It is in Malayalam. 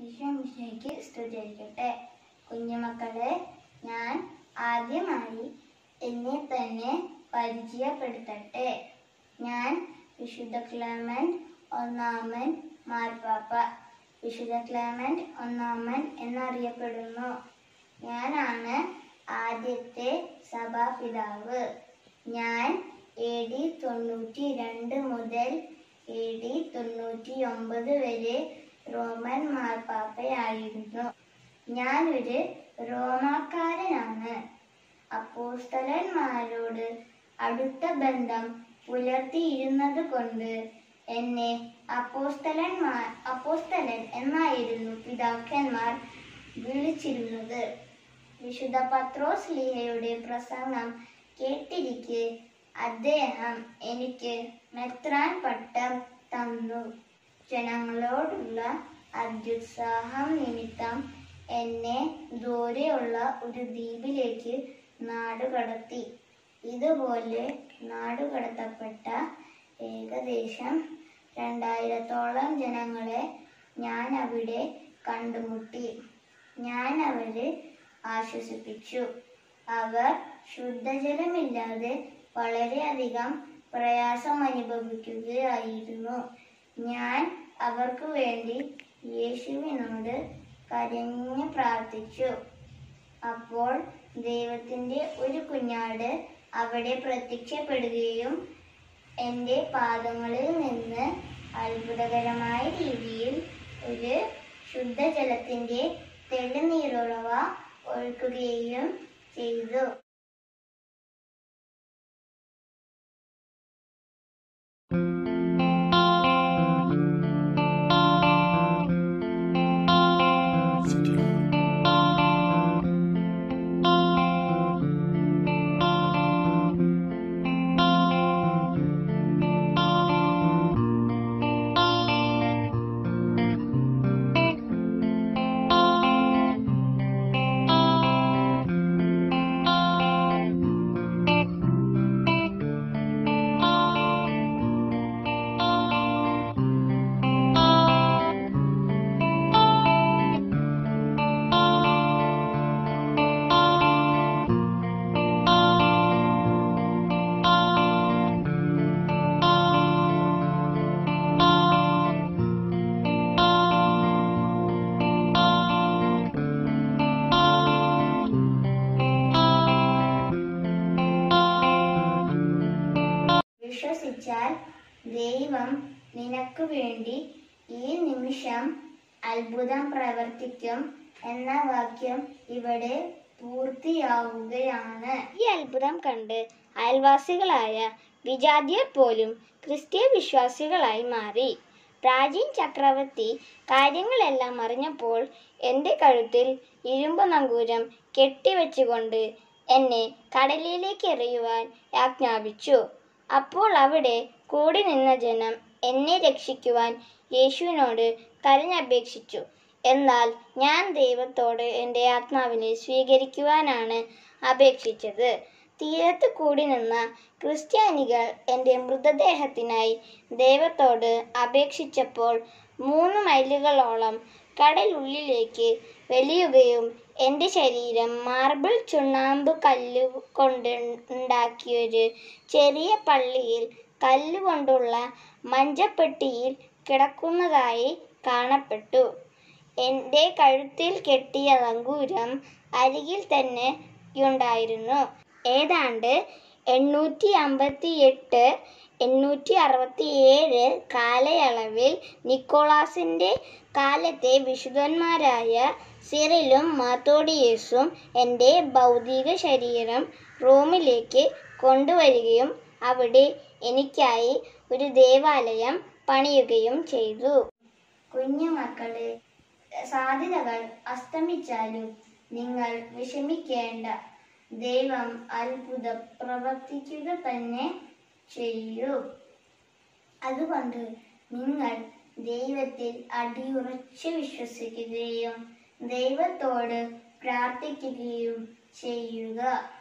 ഈശോമിശിഹായ്ക്ക് സ്തുതിയായിരിക്കട്ടെ. കുഞ്ഞുമക്കളെ, ഞാൻ ആദ്യമായി എന്നെ തന്നെ പരിചയപ്പെടുത്തട്ടെ. ഞാൻ വിശുദ്ധ ക്ലെമന്റ് ഒന്നാമൻ മാർപ്പാപ്പ. വിശുദ്ധ ക്ലെമന്റ് ഒന്നാമൻ എന്നറിയപ്പെടുന്നു. ഞാനാണ് ആദ്യത്തെ സഭാപിതാവ്. ഞാൻ AD 92 മുതൽ AD 99 വരെ റോമൻ മാർപ്പാപ്പയായിരുന്നു. ഞാനൊരു റോമാക്കാരനാണ്. അപ്പോസ്തലന്മാരോട് അടുത്ത ബന്ധം പുലർത്തിയിരുന്നത് കൊണ്ട് എന്നെ അപ്പോസ്തലൻ എന്നായിരുന്നു പിതാക്കന്മാർ വിളിച്ചിരുന്നത്. വിശുദ്ധ പത്രോസ് ലീഹയുടെ പ്രസംഗം കേട്ടിരിക്കെ അദ്ദേഹം എനിക്ക് മെത്രാൻ പട്ടം തന്നു. ജനങ്ങളോടുള്ള അത്യുത്സാഹം നിമിത്തം എന്നെ ദൂരെയുള്ള ഒരു ദ്വീപിലേക്ക് നാടുകടത്തി. ഇതുപോലെ നാടുകടത്തപ്പെട്ട ഏകദേശം 2000-ഓളം ജനങ്ങളെ ഞാൻ അവിടെ കണ്ടുമുട്ടി. ഞാൻ അവരെ ആശ്വസിപ്പിച്ചു. അവർ ശുദ്ധജലമില്ലാതെ വളരെയധികം പ്രയാസം അനുഭവിക്കുകയായിരുന്നു. ഞാൻ അവർക്ക് വേണ്ടി യേശുവിനോട് കരഞ്ഞു പ്രാർത്ഥിച്ചു. അപ്പോൾ ദൈവത്തിന്റെ ഒരു കുഞ്ഞാട് അവിടെ പ്രത്യക്ഷപ്പെടുകയും എൻ്റെ പാദങ്ങളിൽ നിന്ന് അത്ഭുതകരമായ രീതിയിൽ ഒരു ശുദ്ധജലത്തിന്റെ തെളിനീരുറവ ഒഴുകുകയും ചെയ്തു. വിശ്വസിച്ചാൽ ദൈവം നിനക്ക് വേണ്ടി ഈ നിമിഷം അത്ഭുതം പ്രവർത്തിക്കും എന്ന വാക്യം ഇവിടെ പൂർത്തിയാവുകയാണ്. ഈ അത്ഭുതം കണ്ട് അയൽവാസികളായ വിജാതിയർ പോലും ക്രിസ്തീയ വിശ്വാസികളായി മാറി. പ്രാചീൻ ചക്രവർത്തി കാര്യങ്ങളെല്ലാം അറിഞ്ഞപ്പോൾ എൻ്റെ കഴുത്തിൽ ഇരുമ്പ് നങ്കൂരം കെട്ടിവെച്ചുകൊണ്ട് എന്നെ കടലിലേക്ക് എറിയുവാൻ ആജ്ഞാപിച്ചു. അപ്പോൾ അവിടെ കൂടി നിന്ന ജനം എന്നെ രക്ഷിക്കുവാൻ യേശുവിനോട് കരഞ്ഞപേക്ഷിച്ചു. എന്നാൽ ഞാൻ ദൈവത്തോട് എൻ്റെ ആത്മാവിനെ സ്വീകരിക്കുവാനാണ് അപേക്ഷിച്ചത്. തീരത്ത് കൂടി നിന്ന ക്രിസ്ത്യാനികൾ എൻ്റെ മൃതദേഹത്തിനായി ദൈവത്തോട് അപേക്ഷിച്ചപ്പോൾ 3 മൈലുകളോളം കടലുള്ളിലേക്ക് വലിയുകയും എൻ്റെ ശരീരം മാർബിൾ ചുണ്ണാമ്പ് കല്ല് കൊണ്ട് ഉണ്ടാക്കിയൊരു ചെറിയ പള്ളിയിൽ കല്ലുകൊണ്ടുള്ള മഞ്ചപ്പെട്ടിയിൽ കിടക്കുന്നതായി കാണപ്പെട്ടു. എൻ്റെ കഴുത്തിൽ കെട്ടിയ നങ്കൂരം അരികിൽ തന്നെ ഉണ്ടായിരുന്നു. ഏതാണ്ട് 858-867 കാലയളവിൽ നിക്കോളാസിൻ്റെ കാലത്തെ വിശുദ്ധന്മാരായ സിറിലും മാത്തോഡിയസും എൻ്റെ ഭൗതിക ശരീരം റോമിലേക്ക് കൊണ്ടുവരികയും അവിടെ എനിക്കായി ഒരു ദേവാലയം പണിയുകയും ചെയ്തു. കുഞ്ഞുമക്കളെ, സാധ്യതകൾ അസ്തമിച്ചാലും നിങ്ങൾ വിഷമിക്കേണ്ട. ദൈവം അത്ഭുതം പ്രവർത്തിക്കുക തന്നെ ചെയ്യൂ. അതുകൊണ്ട് നിങ്ങൾ ദൈവത്തിൽ അടിയുറച്ച് വിശ്വസിക്കുകയും ദൈവത്തോട് പ്രാർത്ഥിക്കുകയും ചെയ്യുക.